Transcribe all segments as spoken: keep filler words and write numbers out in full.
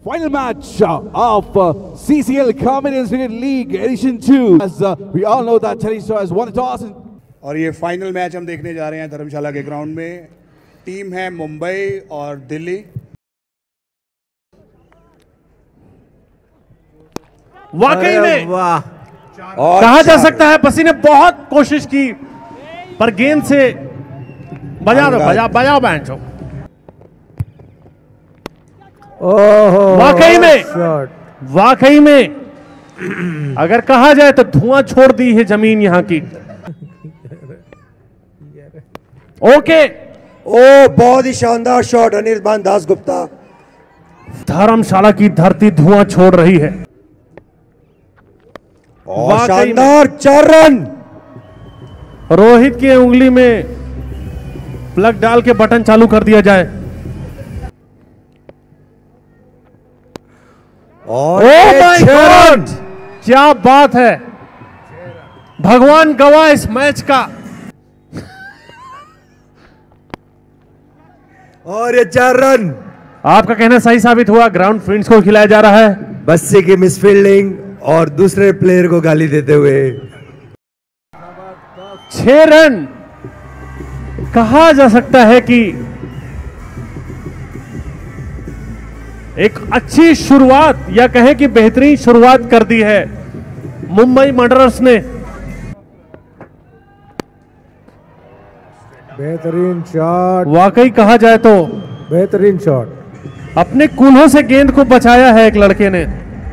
Final match of uh, C C L Comedians Cricket League Edition two. As uh, we all know that Teddy Star has won the toss. और ये final match हम देखने जा रहे हैं धर्मशाला के ground में. टीम है मुंबई और दिल्ली. वाकई में वाह कहा जा सकता है पसी ने बहुत कोशिश की पर गेंद से बजा दो बजा बजाओ बैंच हो. वाकई में वाकई में अगर कहा जाए तो धुआं छोड़ दी है जमीन यहां की. ओके ओ बहुत ही शानदार शॉट अनिर्बान दासगुप्ता. धर्मशाला की धरती धुआं छोड़ रही है. और शानदार चार रन. रोहित की उंगली में प्लग डाल के बटन चालू कर दिया जाए. और ओह माय गॉड क्या बात है. भगवान गवाह इस मैच का. और ये चार रन. आपका कहना सही साबित हुआ. ग्राउंड फ्रेंड्स को खिलाया जा रहा है. बस्सी की मिसफील्डिंग और दूसरे प्लेयर को गाली देते हुए छह रन. कहा जा सकता है कि एक अच्छी शुरुआत या कहें कि बेहतरीन शुरुआत कर दी है मुंबई मर्डरर्स ने. बेहतरीन शॉट. वाकई कहा जाए तो बेहतरीन शॉट. अपने कूल्हों से गेंद को बचाया है एक लड़के ने.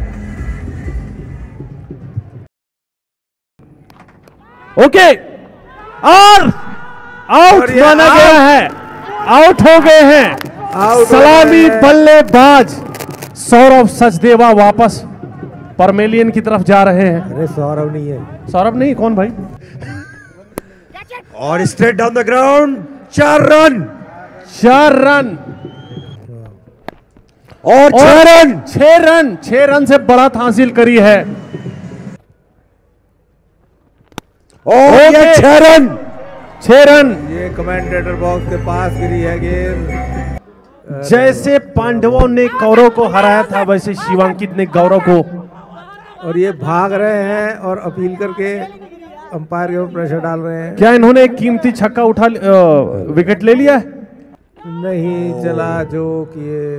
ओके और आउट माना गया है. आउट हो गए हैं. सलामी बल्लेबाज सौरभ सचदेवा वापस परमेलियन की तरफ जा रहे हैं. अरे सौरभ नहीं है. सौरभ नहीं कौन भाई. और स्ट्रेट डाउन द ग्राउंड. चार रन. चार रन और छह रन. छह रन छह रन से बढ़त हासिल करी है. और ये छह रन. छह रन. ये कमेंटेटर बॉक्स के पास गिरी है गेंद. जैसे पांडवों ने कौरव को हराया था वैसे शिवांकित ने गौरव को. और ये भाग रहे हैं और अपील करके अंपायर के ऊपर प्रेशर डाल रहे हैं. क्या इन्होंने एक कीमती छक्का उठा विकेट ले लिया है. नहीं चला जो किए.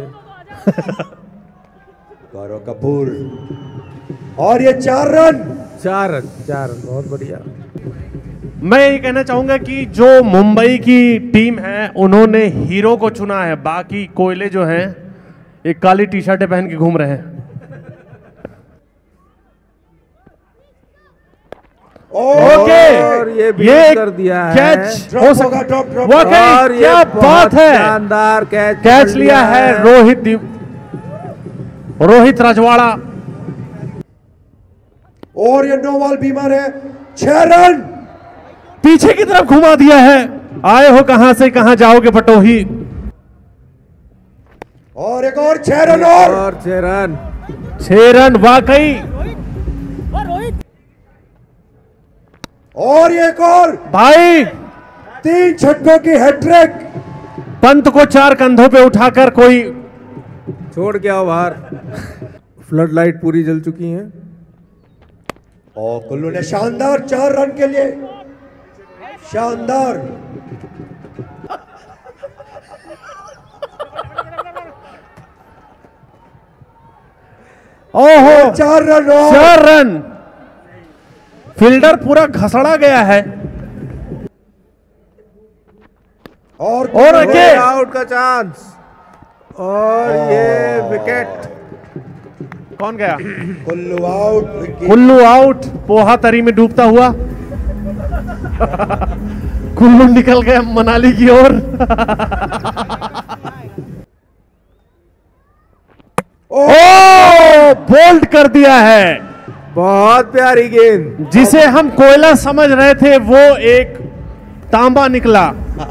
गौरव कपूर. और ये चार रन. चार रन चार रन बहुत बढ़िया. मैं ये कहना चाहूंगा कि जो मुंबई की टीम है उन्होंने हीरो को चुना है. बाकी कोयले जो हैं एक काली टी शर्टें पहन के घूम रहे हैं. ओके और ये भी ये कर दिया है. कैच ड्रॉप होगा. Drop drop. वाकई क्या बात है. शानदार कैच कैच लिया है रोहित रोहित रजवाड़ा. और ये नो बॉल बीमर है. छह रन. पीछे की तरफ घुमा दिया है. आए हो कहां से कहां जाओगे पटोही. और एक और छह रन. और और छह रन. छह रन वाकई. और एक और भाई तीन छक्कों की हैट्रिक. पंत को चार कंधों पे उठाकर कोई छोड़ के आओ बाहर. फ्लड लाइट पूरी जल चुकी हैं. और कुल्लू ने शानदार चार रन के लिए शानदार. ओहो चार रन. और चार रन. फील्डर पूरा घसड़ा गया है. और और अगे आउट का चांस. और ये विकेट. कौन गया. कुल्लू आउट. कुल्लू आउट. पोहा तरी में डूबता हुआ कुल्लू निकल गया मनाली की ओर. ओ बोल्ड कर दिया है. बहुत प्यारी गेंद. जिसे हम कोयला समझ रहे थे वो एक तांबा निकला.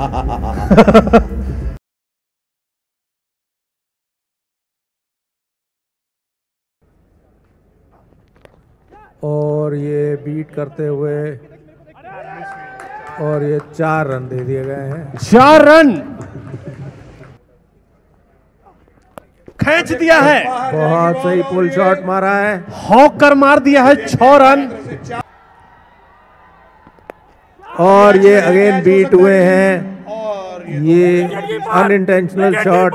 और ये बीट करते हुए और ये चार रन दे दिए गए हैं। चार रन खींच दिया है, बहुत सही पुल शॉट मारा है, हॉक कर मार दिया है छह रन। और ये अगेन बीट हुए हैं, और ये अनइंटेंशनल शॉट।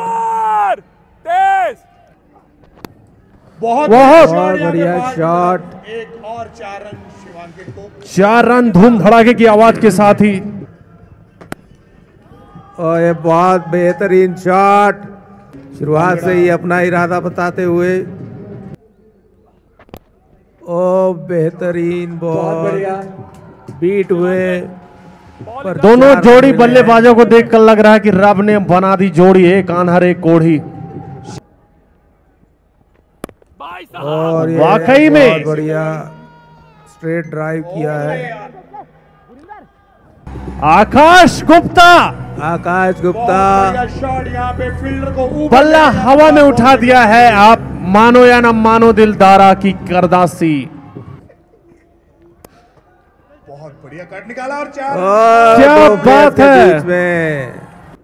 बहुत बहुत बहुत बढ़िया शॉट। एक और चार रन शिवांकित को। चार रन धूम धड़ाके की आवाज के साथ ही। और ये बहुत बेहतरीन शॉट, शुरुआत से ही अपना इरादा बताते हुए। ओ बेहतरीन बॉल, बीट हुए। पर दोनों चार जोड़ी रन बल्लेबाजों को देखकर लग रहा है कि रब ने बना दी जोड़ी, एक आन्हर एक कोढ़ी। और ये वाकई में बहुत बढ़िया स्ट्रेट ड्राइव किया है आकाश गुप्ता। आकाश गुप्ता। शॉट यहाँ पे फील्डर को ऊपर बल्ला हवा में उठा दिया है। आप मानो या ना मानो, दिलदारा की करदासी। बहुत बढ़िया कट निकाला और चार। और क्या दो बात प्लेयर्स के है। बीच में।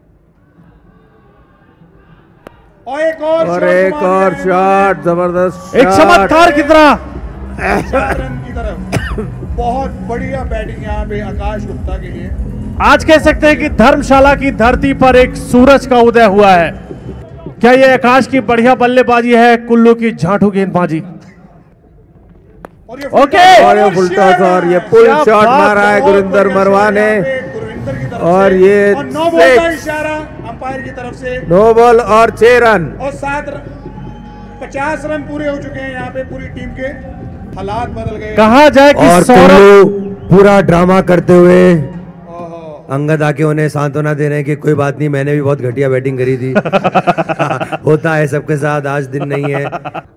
और एक और और शॉट एक मार और दिया शॉट, जबरदस्त एक शॉट। चमत्कार की तरह। इन्होंने चार रन की तरफ। बहुत बढ़िया बैटिंग यहाँ पे आकाश गुप्ता के लिए। आज कह सकते हैं कि धर्मशाला की धरती पर एक सूरज का उदय हुआ है। क्या ये आकाश की बढ़िया बल्लेबाजी है, कुल्लू की झांठू गेंदबाजी? और ये ओके। और ये फुल टॉस और ये पुल क्या शॉट बात मारा है बहुत गुरिंदर बढ़िया मरवा शॉट ने। यहाँ पे गुरविंदर की तरफ और से। ये और नौ बॉल का six। इशारा अंपायर की तरफ से। नो बॉल और छह रन। और सात रन, पचास रन पूरे हो चुके हैं यहाँ पे पूरी टीम के। हालात बदल गए। कहा जाए कि और सौरभ कुल्लू पूरा ड्रामा करते हुए ओहो। अंगद आके उन्हें सांत्वना दे रहे हैं कि कोई बात नहीं, मैंने भी बहुत घटिया बैटिंग करी थी। होता है सबके साथ, आज दिन नहीं है।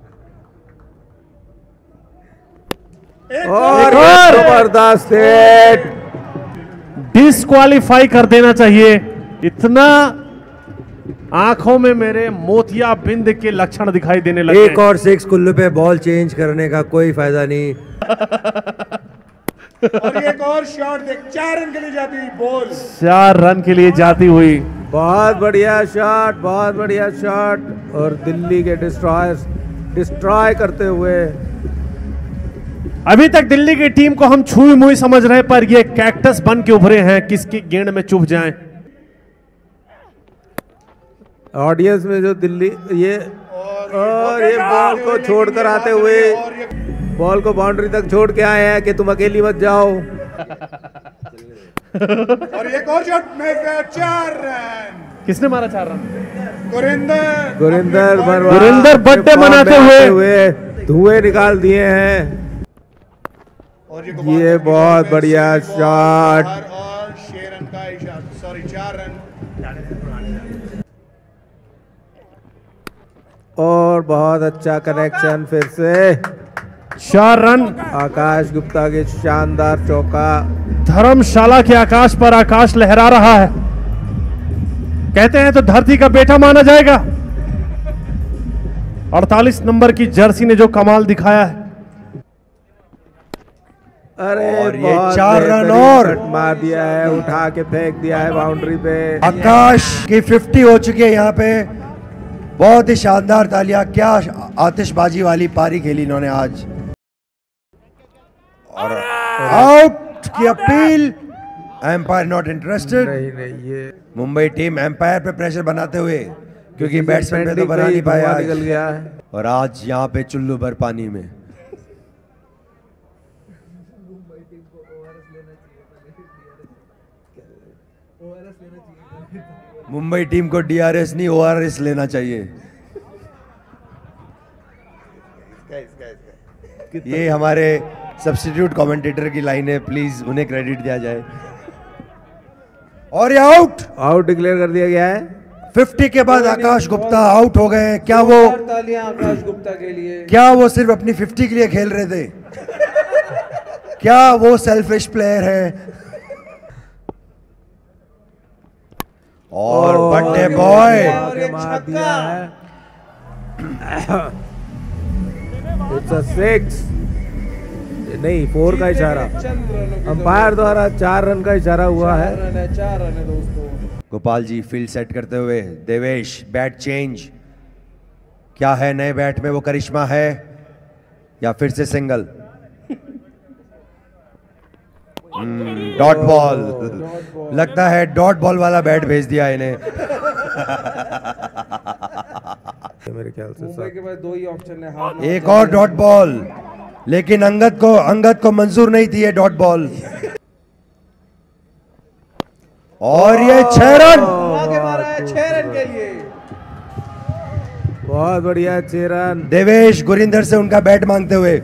एक और और। जबरदस्त हिट। डिस्क्वालीफाई कर देना चाहिए। इतना आंखों में मेरे मोतिया बिंद के लक्षण दिखाई देने लगे। एक और सिक्स कुल्लू पे बॉल चेंज करने का कोई फायदा नहीं। और एक और शॉट देख, चार रन के लिए जाती हुई बॉल। चार रन के लिए जाती हुई। बहुत बढ़िया शॉट, बहुत बढ़िया शॉट। और दिल्ली के डिस्ट्रॉयर्स डिस्ट्रॉय करते हुए। अभी तक दिल्ली की टीम को हम छुई मुई समझ रहे, पर ये कैक्टस बन के उभरे हैं, किसकी गेंद में चुभ जाएं। ऑडियंस में जो दिल्ली ये और ये बॉल को छोड़कर आते हुए, बॉल को बाउंड्री तक छोड़ के आए हैं कि तुम अकेली मत जाओ। और एक और शॉट में चार रन। किसने मारा चार रन? गुरिंदर गुरिंदर मरवा गुरिंदर बर्थडे अपने मनाते फॉर्म में हुए। आते धुएं निकाल दिए हैं। और ये बहुत बढ़िया शॉट। और छह रन का इशारा, सॉरी चार रन। और बहुत अच्छा कनेक्शन फिर से। चार रन। आकाश गुप्ता के शानदार चौका। धर्मशाला के आकाश पर आकाश लहरा रहा है। कहते हैं तो धरती का बेटा माना जाएगा। अड़तालीस नंबर की जर्सी ने जो कमाल दिखाया है। अरे और ये बहुत चार रन बेहतरीन और। शॉट मार दिया है, उठा के फेंक दिया है बाउंड्री पे। आकाश की फिफ्टी हो चुकी है यहाँ पे। बहुत ही शानदार तालियां, क्या आतिशबाजी वाली पारी खेली इन्होंने आज। और आउट की अपील, एम्पायर नॉट इंटरेस्टेड। नहीं नहीं ये मुंबई टीम एम्पायर पे प्रेशर बनाते हुए, क्योंकि बैट्समैन पे तो बना नहीं पाया धुआं आज। निकल गया है। और आज यहाँ पे चुल्लू भर पानी में। मुंबई टीम को डीआरएस नहीं ओआरएस लेना चाहिए। ये हमारे सब्स्टिट्यूट कमेंटेटर की लाइन है, प्लीज उन्हें क्रेडिट दिया जाए। और ये आउट आउट डिक्लेयर कर दिया गया है। फिफ्टी के बाद आकाश गुप्ता आउट हो गए। क्या वो तालियां आकाश गुप्ता के लिए। क्या वो सिर्फ अपनी फिफ्टी के लिए खेल रहे थे? क्या वो सेल्फिश प्लेयर है? और बर्थडे बॉय मार दिया है। It's a six. नहीं, फोर का इशारा अंपायर द्वारा चार रन का इशारा हुआ है। चार रन है दोस्तों। गोपाल जी फील्ड सेट करते हुए, देवेश बैट चेंज। क्या है नए बैट में वो करिश्मा है या फिर से सिंगल? डॉट बॉल, लगता है डॉट बॉल वाला बैट भेज दिया इन्हें। मेरे ख्याल से मुंबई के पास दो ही ऑप्शन है, हार एक और डॉट बॉल, लेकिन अंगद को अंगद को मंजूर नहीं थी ये डॉट बॉल। और ये छह रन आगे मारा है छह रन के लिए। बहुत बढ़िया छह रन। देवेश गुरिंदर से उनका बैट मांगते हुए।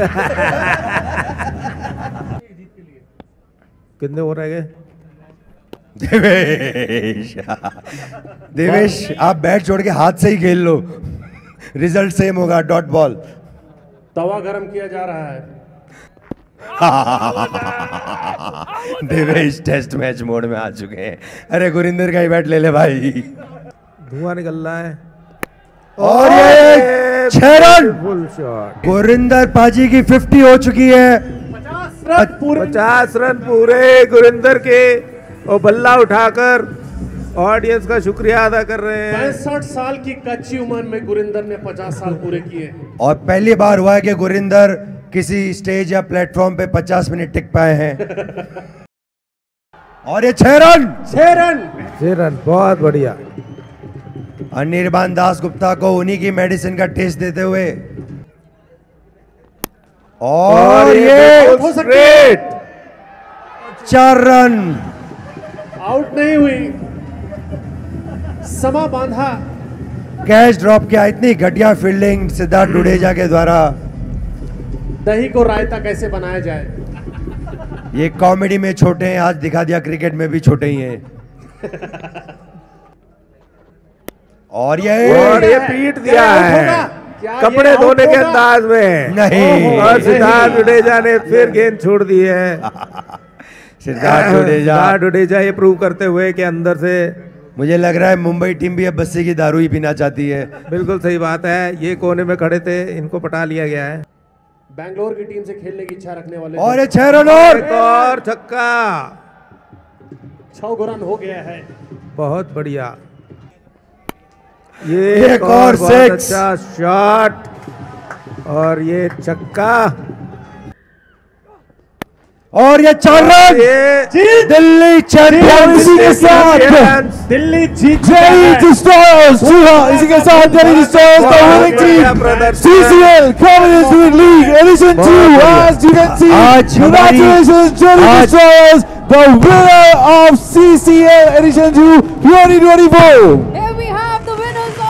कितने हो रह गए? देवेश देवेश आप बैट छोड़ के हाथ से ही खेल लो, रिजल्ट सेम होगा, डॉट बॉल। तवा गरम किया जा रहा है। देवेश टेस्ट मैच मोड में आ चुके हैं। अरे गुरिंदर का ही बैट ले ले भाई। धुआं निकल रहा है और ये छह रन। Full shot. गुरिंदर पाजी की फिफ्टी हो चुकी है। पचास रन पूरे गुरिंदर के, और बल्ला उठाकर ऑडियंस का शुक्रिया अदा कर रहे हैं। पैंसठ साल की कच्ची उम्र में गुरिंदर ने पचास साल पूरे किए। और पहली बार हुआ है कि गुरिंदर किसी स्टेज या प्लेटफॉर्म पे पचास मिनट टिक पाए हैं। और ये छह रन छह रन छह रन बहुत बढ़िया। अनिर्बान दास गुप्ता को उन्हीं की मेडिसिन का टेस्ट देते हुए, और ये स्ट्रेट चार रन। आउट नहीं हुई, समा बांधा। कैच ड्रॉप किया, इतनी घटिया फील्डिंग सिद्धार्थ डुडेजा के द्वारा। दही को रायता कैसे बनाया जाए। ये कॉमेडी में छोटे हैं, आज दिखा दिया क्रिकेट में भी छोटे ही हैं। और ये और ये पीट दिया है, कपड़े धोने के अंदाज में। नहीं, और सिद्धार्थ डुडेजा ने फिर गेंद छोड़ दी है। सिद्धार्थ डुडेजा सिद्धार्थ डुडेजा ये प्रूव करते हुए कि अंदर से, मुझे लग रहा है मुंबई टीम भी अब बस्सी की दारू ही पीना चाहती है। बिल्कुल सही बात है। ये कोने में खड़े थे, इनको पटा लिया गया है। बैंगलोर की टीम से खेलने की इच्छा रखने वाले और ये छह रन और एक और छक्का, छह रन हो गया है। बहुत बढ़िया। ये एक एक और और बहुत सिक्स। अच्छा शॉट, और ये छक्का, और ये चार रन। ये दिल्ली चैंपियंस इसी के साथ दिल्ली जीत दिल्ली स्टार्स, जी हाँ, इसी के साथ दिल्ली स्टार्स का winning team CCL Commonwealth league edition two, as you can see, आज हमारी- congratulations Delhi आज- Stars, the winner of C C L edition two twenty twenty-four. Here we